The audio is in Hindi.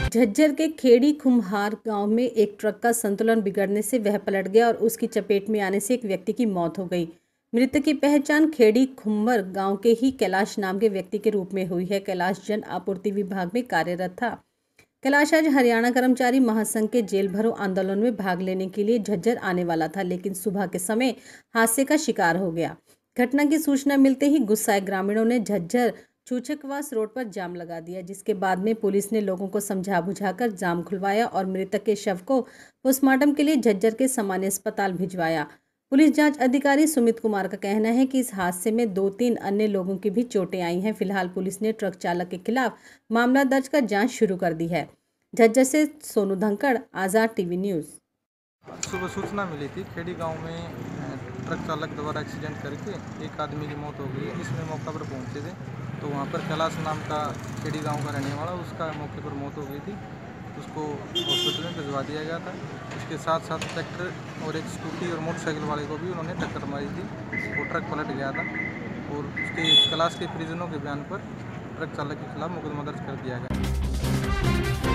झज्जर के खेड़ी खुम्हार गांव में एक ट्रक का संतुलन बिगड़ने से वह पलट गया और उसकी चपेट में आने से एक व्यक्ति की मौत हो गई। मृतक की पहचान खेड़ी खुम्हर गांव के ही कैलाश नाम के व्यक्ति के रूप में हुई है। कैलाश जन आपूर्ति विभाग में कार्यरत था। कैलाश आज हरियाणा कर्मचारी महासंघ के जेल भरो आंदोलन में भाग लेने के लिए झज्जर आने वाला था, लेकिन सुबह के समय हादसे का शिकार हो गया। घटना की सूचना मिलते ही गुस्साए ग्रामीणों ने झज्जर चूचकवास रोड पर जाम लगा दिया, जिसके बाद में पुलिस ने लोगों को समझा बुझाकर जाम खुलवाया और मृतक के शव को पोस्टमार्टम के लिए झज्जर के सामान्य अस्पताल भिजवाया। पुलिस जांच अधिकारी सुमित कुमार का कहना है कि इस हादसे में 2-3 अन्य लोगों की भी चोटें आई हैं। फिलहाल पुलिस ने ट्रक चालक के खिलाफ मामला दर्ज कर जांच शुरू कर दी है। झज्जर से सोनू धंकड़, आज़ाद टीवी न्यूज़। सुबह सूचना मिली थी खेड़ी गांव में ट्रक चालक द्वारा एक्सीडेंट करके एक आदमी की मौत हो गई है, जिसमें मौका पर पहुंचे थे तो वहां पर कैलाश नाम का खेड़ी गांव का रहने वाला उसका मौके पर मौत हो गई थी। उसको हॉस्पिटल में भिजवा दिया गया था। उसके साथ साथ ट्रैक्टर और एक स्कूटी और मोटरसाइकिल वाले को भी उन्होंने टक्कर मारी थी। वो ट्रक पलट गया था और उसके कैलाश के परिजनों के बयान पर ट्रक चालक के खिलाफ मुकदमा दर्ज कर दिया गया।